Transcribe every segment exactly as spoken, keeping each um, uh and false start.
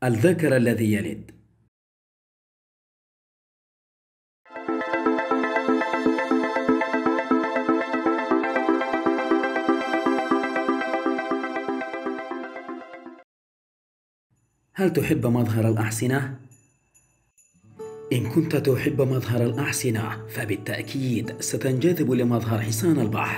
الذكر الذي يلد. هل تحب مظهر الأحصنة؟ إن كنت تحب مظهر الأحصنة فبالتأكيد ستنجذب لمظهر حصان البحر.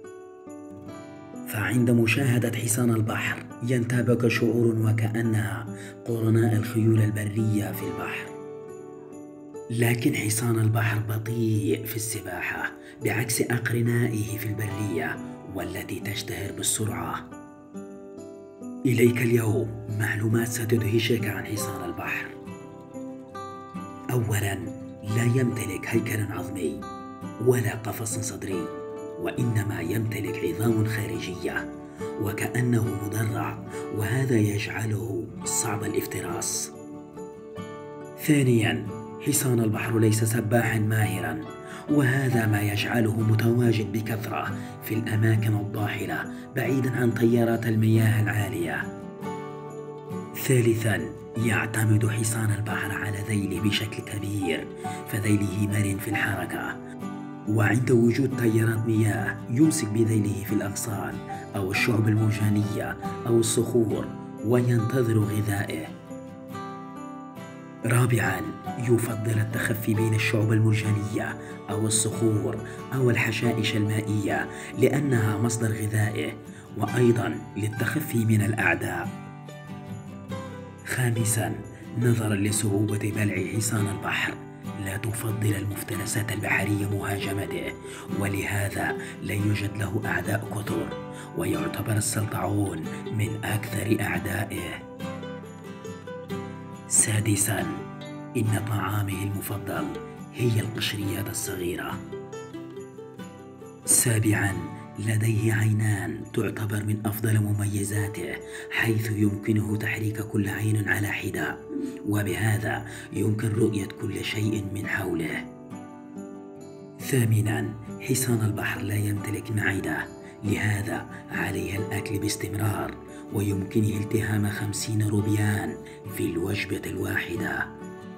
فعند مشاهدة حصان البحر ينتابك شعور وكأنها قرناء الخيول البرية في البحر. لكن حصان البحر بطيء في السباحة بعكس أقرنائه في البرية والتي تشتهر بالسرعة. إليك اليوم معلومات ستدهشك عن حصان البحر. أولاً، لا يمتلك هيكلاً عظمي ولا قفص صدري، وإنما يمتلك عظام خارجية وكأنه مدرع، وهذا يجعله صعب الافتراس. ثانياً، حصان البحر ليس سباحاً ماهراً، وهذا ما يجعله متواجد بكثرة في الأماكن الضاحلة بعيداً عن تيارات المياه العالية. ثالثاً، يعتمد حصان البحر على ذيله بشكل كبير، فذيله مرن في الحركة، وعند وجود تيارات مياه يمسك بذيله في الأغصان أو الشعب المرجانية أو الصخور وينتظر غذائه. رابعاً، يفضل التخفي بين الشعب المرجانية أو الصخور أو الحشائش المائية لأنها مصدر غذائه، وأيضاً للتخفي من الأعداء. خامساً، نظراً لصعوبة بلع حصان البحر لا تفضل المفترسات البحرية مهاجمته، ولهذا لا يوجد له أعداء كثر، ويعتبر السلطعون من أكثر أعدائه. سادساً، إن طعامه المفضل هي القشريات الصغيرة. سابعاً، لديه عينان تعتبر من أفضل مميزاته، حيث يمكنه تحريك كل عين على حدة، وبهذا يمكن رؤية كل شيء من حوله. ثامناً، حصان البحر لا يمتلك معدة، لهذا عليه الأكل باستمرار، ويمكنه التهام خمسين روبيان في الوجبة الواحدة.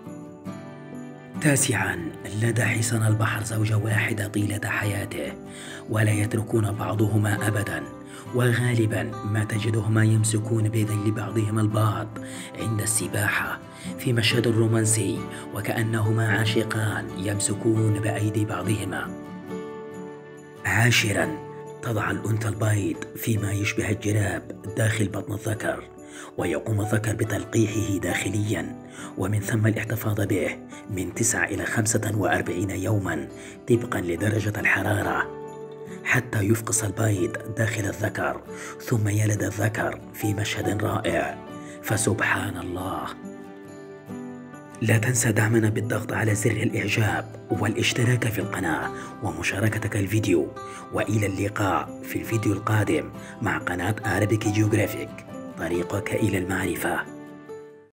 تاسعاً، لدى حصان البحر زوجة واحدة طيلة حياته، ولا يتركون بعضهما أبداً، وغالباً ما تجدهما يمسكون بذيل بعضهما البعض عند السباحة في مشهد رومانسي، وكأنهما عاشقان يمسكون بأيدي بعضهما. عاشراً، تضع الأنثى البيض فيما يشبه الجراب داخل بطن الذكر، ويقوم الذكر بتلقيحه داخلياً، ومن ثم الاحتفاظ به من تسعة إلى خمسة وأربعين يوماً طبقاً لدرجة الحرارة حتى يفقس البيض داخل الذكر، ثم يلد الذكر في مشهد رائع. فسبحان الله. لا تنسى دعمنا بالضغط على زر الإعجاب والاشتراك في القناة ومشاركتك الفيديو، وإلى اللقاء في الفيديو القادم مع قناة Arabic Geographic، طريقك إلى المعرفة.